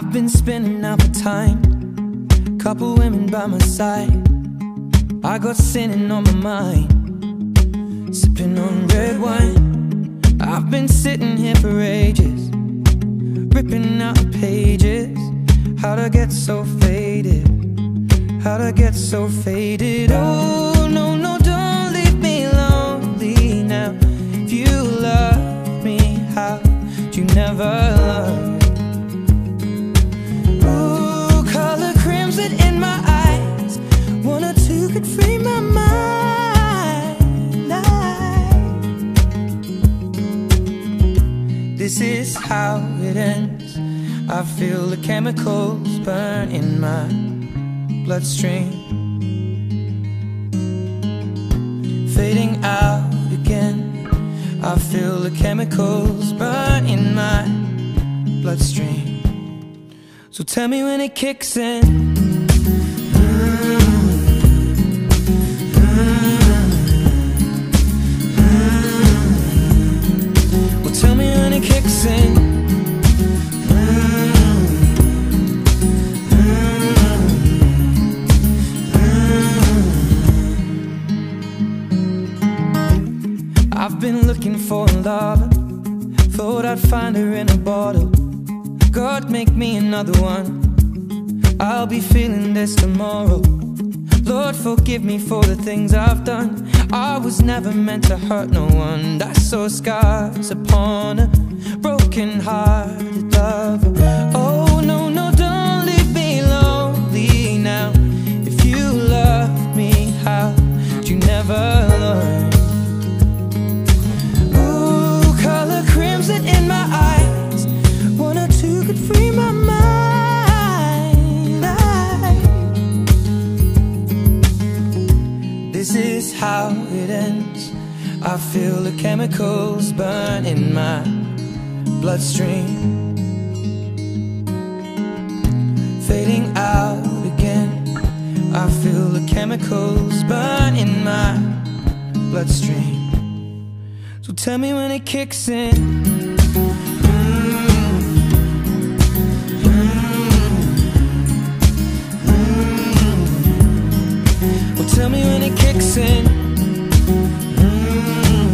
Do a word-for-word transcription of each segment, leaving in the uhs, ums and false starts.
I've been spending out for time, couple women by my side. I got sinning on my mind, sipping on red wine. I've been sitting here for ages, ripping out pages. How'd I get so faded? How'd I get so faded? Oh, no, no, don't leave me lonely now. If you love me, how'd you never love? Ooh, color crimson in my eyes, one or two could free my mind. I... This is how it ends. I feel the chemicals burn in my bloodstream, fading out again. I feel the chemicals burn in my bloodstream. So tell me when it kicks in. Well, tell me when it kicks in. I've been looking for a lover, thought I'd find her in a bottle. God, make me another one, I'll be feeling this tomorrow. Lord, forgive me for the things I've done. I was never meant to hurt no one. I saw scars upon a broken-hearted lover. Oh, no, no, don't leave me lonely now. If you love me, how'd you never learn? Crimson in my eyes, one or two could free my mind. I... This is how it ends. I feel the chemicals burn in my bloodstream, fading out again. I feel the chemicals burn in my bloodstream. So tell me when it kicks in. Mm-hmm. Mm-hmm. Well, tell me when it kicks in. Mm-hmm.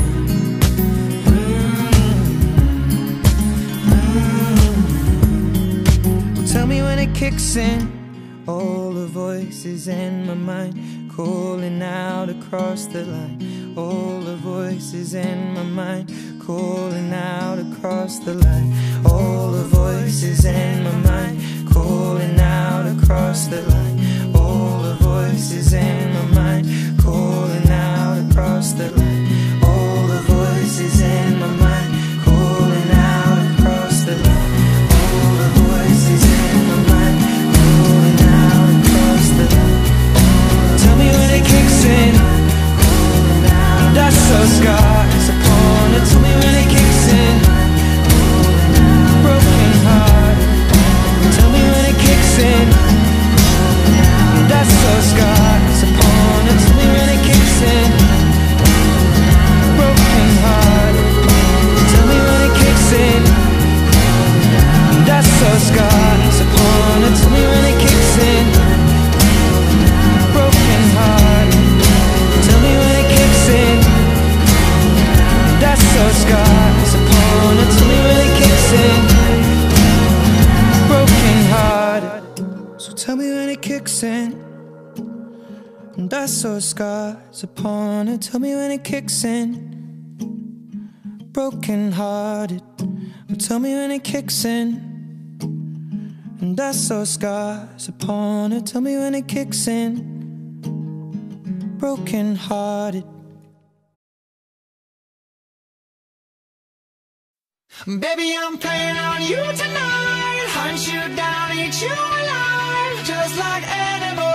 Mm-hmm. Well, tell me when it kicks in. All the voices in my mind calling out across the line. All the voices in my mind calling out across the line. All the voices in my mind calling out across the line. All the voices in my mind calling out across the line. All the voices in my mind calling out across the line. All the voices in my mind calling out across the line. Tell me when it kicks in. That's so scars upon it. Tell me when it kicks in. Broken heart. Tell me when it kicks in. That's so scars upon it. Tell me when it kicks in. Broken heart. Tell me when it kicks in. That's so scars upon it. Tell me when it kicks in. Broken heart. Tell me when it kicks in. That's so scars upon it. Tell me when it kicks in. Broken hearted. So tell me when it kicks in. That's so scars upon it. Tell me when it kicks in. Broken hearted. Tell me when it kicks in. And that's so scars upon it. Tell me when it kicks in. Broken hearted. Baby, I'm playing on you tonight. Hunt you down, eat you alive, just like animals.